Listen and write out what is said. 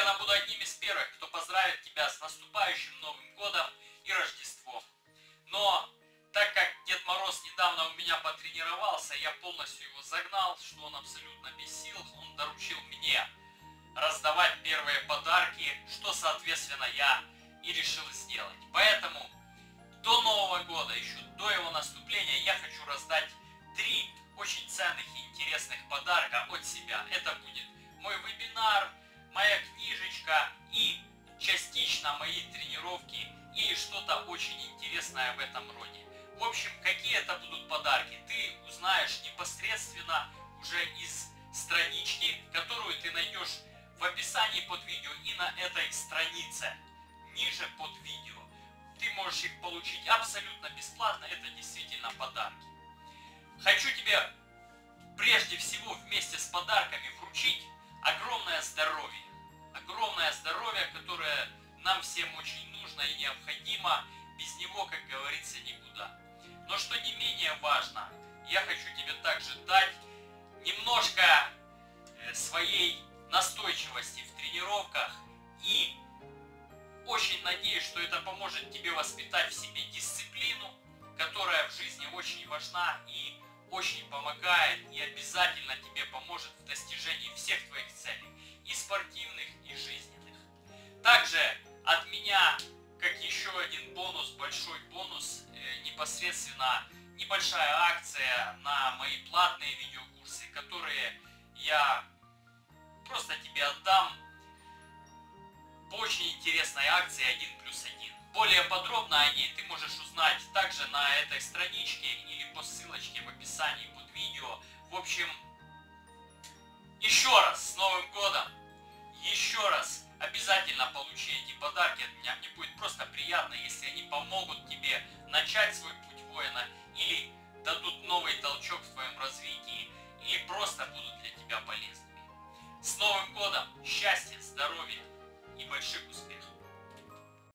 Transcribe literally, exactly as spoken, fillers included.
наверное, буду одним из первых, кто поздравит тебя с наступающим Новым годом и Рождеством. Но так как Дед Мороз недавно у меня потренировался, я полностью его загнал, что он абсолютно без сил, он доручил мне раздавать первые подарки, что, соответственно, я и решил сделать. Поэтому до Нового года, еще до его наступления, я хочу раздать три очень ценных и интересных подарка от себя. Это будет мой вебинар, моя книжечка и частично мои тренировки или что-то очень интересное в этом роде. В общем, какие это будут подарки, ты узнаешь непосредственно уже из странички, которую ты найдешь в описании под видео и на этой странице, ниже под видео. Ты можешь их получить абсолютно бесплатно, это действительно подарки. Хочу тебе прежде всего вместе с подарками вручить огромное здоровье. Огромное здоровье, которое нам всем очень нужно и необходимо, без него, как говорится, никуда. Но что не менее важно, я хочу тебе также дать немножко своей настойчивости в тренировках и очень надеюсь, что это поможет тебе воспитать в себе дисциплину, которая в жизни очень важна и очень помогает и обязательно тебе поможет в достижении всех твоих целей, и спортивных, и жизненных. Также от меня, как еще один бонус, большой бонус, э, непосредственно небольшая акция на мои платные видеокурсы, которые я просто тебе отдам по очень интересной акции один плюс один. Более подробно о ней ты можешь узнать также на этой страничке или по ссылочке в описании под видео. В общем, еще раз с Новым годом! Еще раз обязательно получи эти подарки от меня. Мне будет просто приятно, если они помогут тебе начать свой путь воина или дадут новый толчок в твоем развитии, или просто будут для тебя полезными. С Новым годом! Счастья, здоровья и больших успехов!